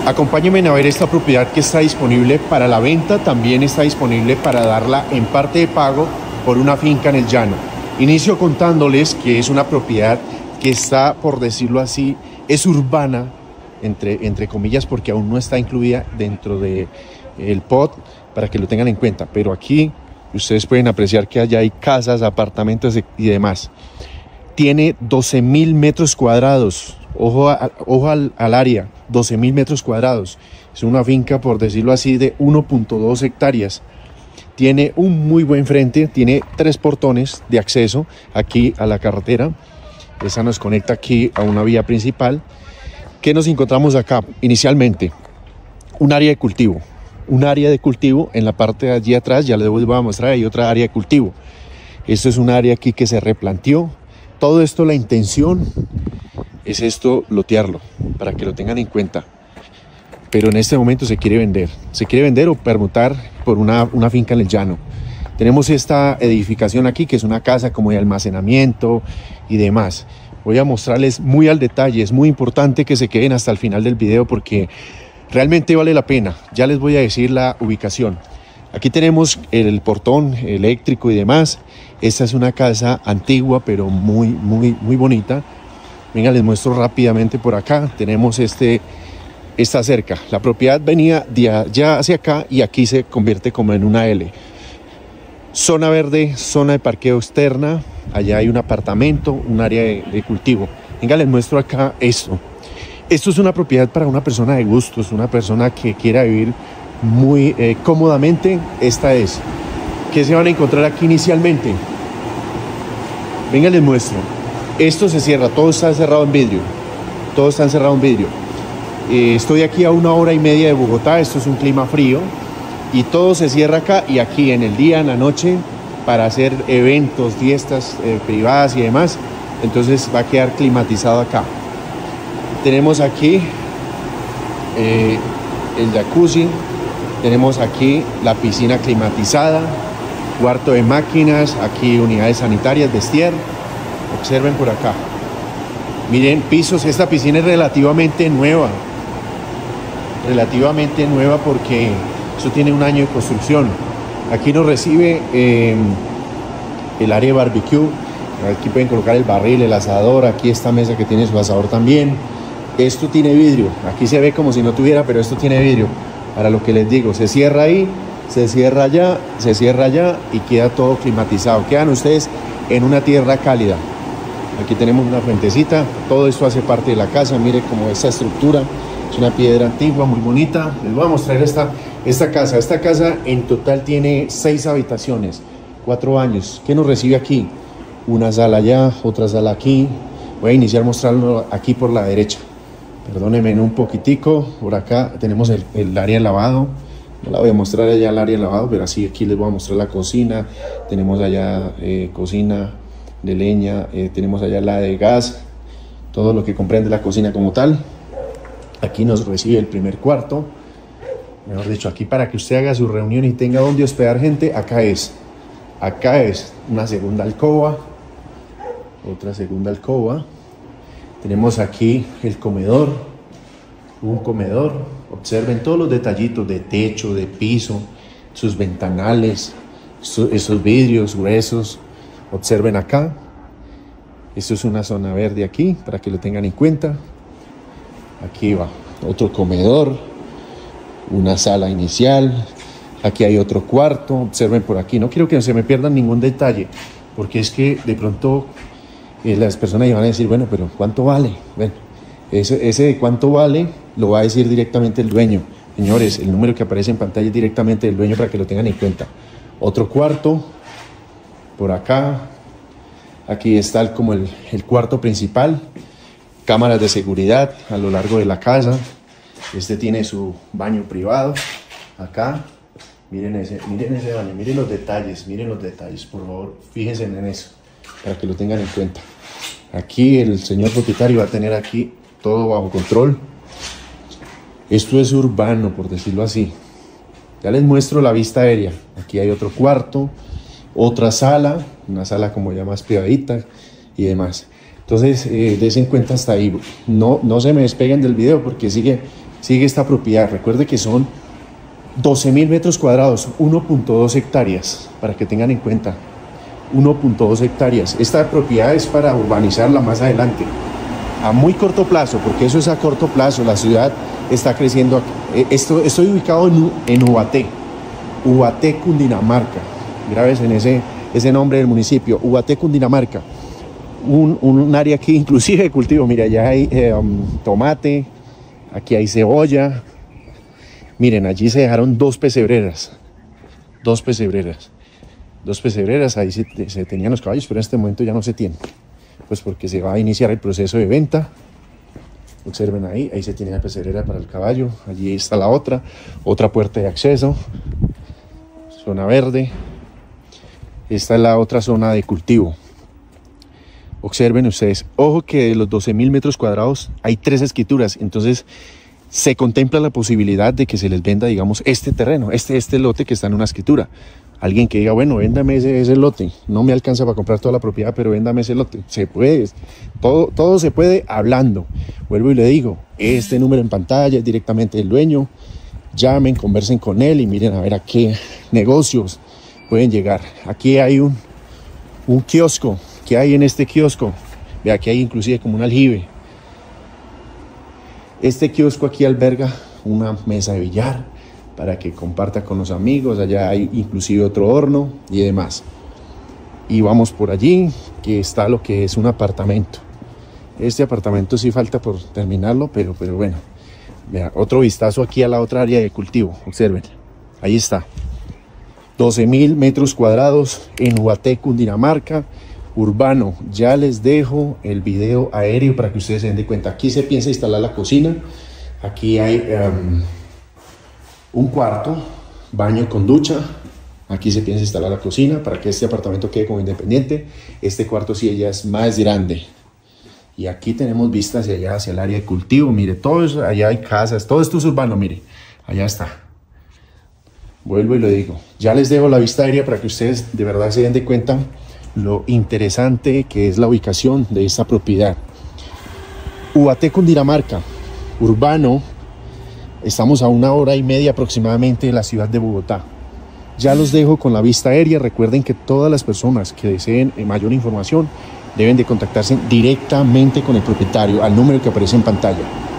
Acompáñenme a ver esta propiedad que está disponible para la venta, también está disponible para darla en parte de pago por una finca en el llano. Inicio contándoles que es una propiedad que está, por decirlo así, es urbana, entre comillas, porque aún no está incluida dentro del POT, para que lo tengan en cuenta. Pero aquí ustedes pueden apreciar que allá hay casas, apartamentos y demás. Tiene 12.000 metros cuadrados. Ojo al área, 12.000 metros cuadrados. Es una finca, por decirlo así, de 1.2 hectáreas. Tiene un muy buen frente, tiene 3 portones de acceso aquí a la carretera. Esa nos conecta aquí a una vía principal. ¿Qué nos encontramos acá? Inicialmente, un área de cultivo. Un área de cultivo en la parte de allí atrás, ya les voy a mostrar, hay otra área de cultivo. Esto es un área aquí que se replanteó. Todo esto, la intención es esto, lotearlo, para que lo tengan en cuenta. Pero en este momento se quiere vender o permutar por una finca en el llano. Tenemos esta edificación aquí, que es una casa como de almacenamiento y demás. Voy a mostrarles muy al detalle, es muy importante que se queden hasta el final del video porque realmente vale la pena. Ya les voy a decir la ubicación. Aquí tenemos el portón eléctrico y demás. Esta es una casa antigua, pero muy bonita. Venga, les muestro rápidamente por acá. Tenemos esta cerca. La propiedad venía de allá hacia acá y aquí se convierte como en una L. Zona verde, zona de parqueo externa. Allá hay un apartamento, un área de cultivo. Venga, les muestro acá esto. Esto es una propiedad para una persona de gustos, una persona que quiera vivir muy cómodamente. Esta es. ¿Qué se van a encontrar aquí inicialmente? Venga, les muestro. Esto se cierra, todo está encerrado en vidrio. Todo está encerrado en vidrio. Estoy aquí a 1 hora y media de Bogotá. Esto es un clima frío. Y todo se cierra acá y aquí en el día, en la noche, para hacer eventos, fiestas privadas y demás. Entonces va a quedar climatizado acá. Tenemos aquí el jacuzzi. Tenemos aquí la piscina climatizada. Cuarto de máquinas. Aquí unidades sanitarias, vestier. Observen por acá. Miren, pisos. Esta piscina es relativamente nueva. Relativamente nueva porque eso tiene 1 año de construcción. Aquí nos recibe el área de barbecue. Aquí pueden colocar el barril, el asador. Aquí esta mesa que tiene su asador también. Esto tiene vidrio. Aquí se ve como si no tuviera, pero esto tiene vidrio. Para lo que les digo, se cierra ahí, se cierra allá y queda todo climatizado. Quedan ustedes en una tierra cálida. Aquí tenemos una fuentecita. Todo esto hace parte de la casa. Mire cómo esta estructura es una piedra antigua, muy bonita. Les voy a mostrar esta casa. Esta casa en total tiene 6 habitaciones, 4 baños. ¿Qué nos recibe aquí? Una sala allá, otra sala aquí. Voy a iniciar mostrarlo aquí por la derecha. Perdónenme un poquitico. Por acá tenemos el área de lavado. No la voy a mostrar allá el área de lavado, pero así aquí les voy a mostrar la cocina. Tenemos allá cocina de leña, tenemos allá la de gas, todo lo que comprende la cocina como tal. Aquí nos recibe el primer cuarto. Mejor dicho, aquí para que usted haga su reunión y tenga donde hospedar gente, acá es una segunda alcoba, otra segunda alcoba. Tenemos aquí el comedor, un comedor. Observen todos los detallitos de techo, de piso, sus ventanales, esos vidrios gruesos. Observen acá. Esto es una zona verde aquí, para que lo tengan en cuenta. Aquí va otro comedor, una sala inicial. Aquí hay otro cuarto. Observen por aquí. No quiero que se me pierdan ningún detalle, porque es que de pronto las personas van a decir, bueno, pero ¿cuánto vale? Bueno, ese de cuánto vale lo va a decir directamente el dueño. Señores, el número que aparece en pantalla es directamente del dueño para que lo tengan en cuenta. Otro cuarto, por acá. Aquí está como el cuarto principal. Cámaras de seguridad a lo largo de la casa. Este tiene su baño privado. Acá. Miren ese baño. Miren los detalles, por favor. Fíjense en eso, para que lo tengan en cuenta. Aquí el señor propietario va a tener aquí todo bajo control. Esto es urbano, por decirlo así. Ya les muestro la vista aérea. Aquí hay otro cuarto, otra sala, una sala como ya más privadita y demás. Entonces, dense en cuenta hasta ahí. No se me despeguen del video porque sigue sigue esta propiedad. Recuerde que son 12.000 metros cuadrados, 1.2 hectáreas, para que tengan en cuenta. 1.2 hectáreas. Esta propiedad es para urbanizarla más adelante, a muy corto plazo, porque eso es a corto plazo. La ciudad está creciendo. Estoy ubicado en Ubaté, Ubaté, Cundinamarca. Graves en ese nombre del municipio, Ubaté, Cundinamarca. Un área aquí inclusive de cultivo. Mira, allá hay tomate, aquí hay cebolla. Miren, allí se dejaron dos pesebreras, ahí se tenían los caballos, pero en este momento ya no se tienen, pues porque se va a iniciar el proceso de venta. Observen ahí se tiene la pesebrera para el caballo, allí está la otra puerta de acceso, zona verde. Esta es la otra zona de cultivo. Observen ustedes, ojo que de los 12.000 metros cuadrados hay 3 escrituras, entonces se contempla la posibilidad de que se les venda, digamos, este terreno, este lote que está en una escritura. Alguien que diga, bueno, véndame ese lote, no me alcanza para comprar toda la propiedad, pero véndame ese lote. Se puede, todo se puede hablando. Vuelvo y le digo, este número en pantalla es directamente del dueño. Llamen, conversen con él y miren a ver a qué negocios pueden llegar. Aquí hay un kiosco. ¿Qué hay en este kiosco? Vea, aquí hay inclusive como un aljibe. Este kiosco aquí alberga una mesa de billar para que comparta con los amigos. Allá hay inclusive otro horno y demás. Y vamos por allí, que está lo que es un apartamento. Este apartamento sí falta por terminarlo, pero bueno. Vea, otro vistazo aquí a la otra área de cultivo. Observen, ahí está. 12.000 metros cuadrados en Ubaté, Cundinamarca. Urbano. Ya les dejo el video aéreo para que ustedes se den de cuenta. Aquí se piensa instalar la cocina. Aquí hay un cuarto, baño con ducha. Aquí se piensa instalar la cocina para que este apartamento quede como independiente. Este cuarto sí ya es más grande. Y aquí tenemos vistas hacia allá, hacia el área de cultivo. Mire, todo eso, allá hay casas, todo esto es urbano, mire. Allá está. Vuelvo y lo digo. Ya les dejo la vista aérea para que ustedes de verdad se den de cuenta lo interesante que es la ubicación de esta propiedad. Ubaté, Cundinamarca, urbano. Estamos a 1 hora y media aproximadamente de la ciudad de Bogotá. Ya los dejo con la vista aérea. Recuerden que todas las personas que deseen mayor información deben de contactarse directamente con el propietario al número que aparece en pantalla.